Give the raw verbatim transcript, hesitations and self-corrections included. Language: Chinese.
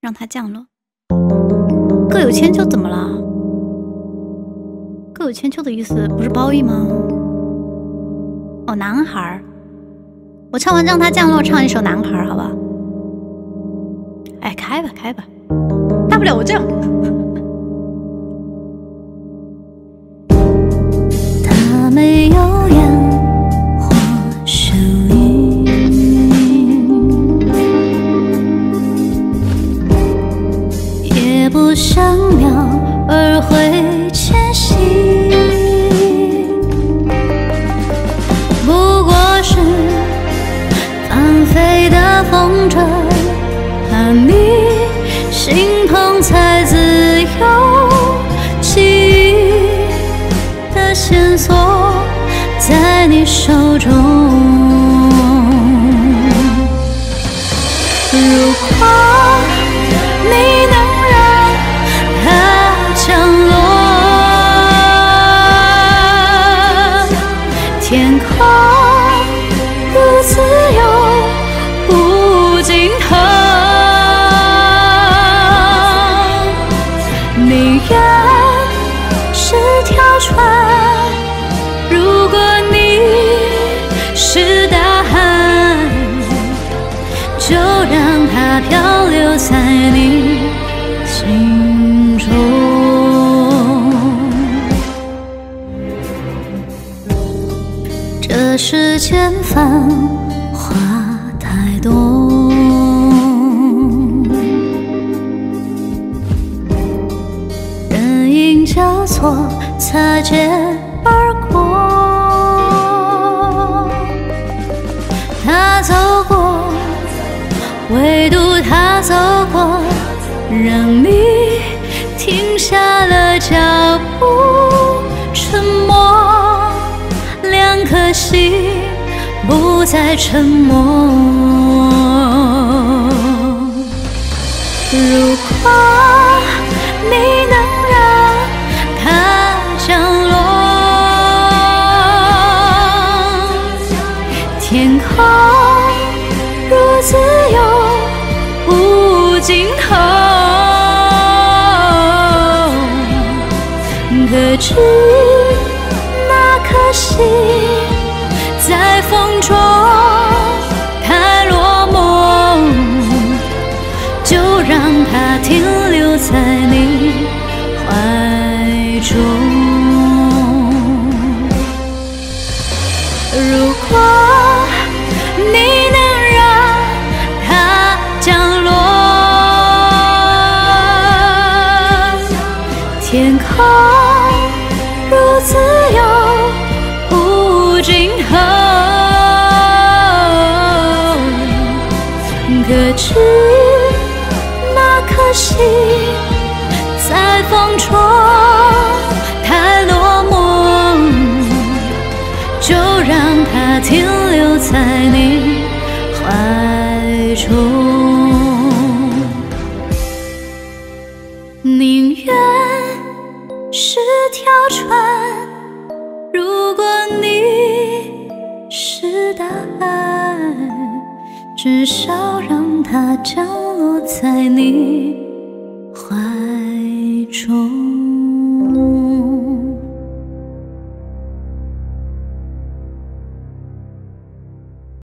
让它降落。各有千秋怎么了？各有千秋的意思不是褒义吗？哦，男孩儿。我唱完让它降落，唱一首男孩儿，好吧？哎，开吧，开吧，大不了我这样。 它没有烟火声音，也不像鸟儿会迁徙，不过是放飞的风筝，和你心碰才自由。记忆的线索在你手中，如果你能让它降落，天空如此有无尽头，你愿是条船，如果你是大海，就让它漂流在你心中。这世间繁华太多，人影交错，擦肩而过。他走过，唯独他走过，让你停下了脚步。沉默，两颗心不再沉默。如果你能让它降落，天空如此有无尽头，可知那颗心在风中太落寞，就让它停留在你怀中。如果你能让它降落，天空如此有无尽头，可知那颗心在风中太落寞，就让它停留在你怀中。宁愿是条船，如果你是大海，至少让它降落在你怀中。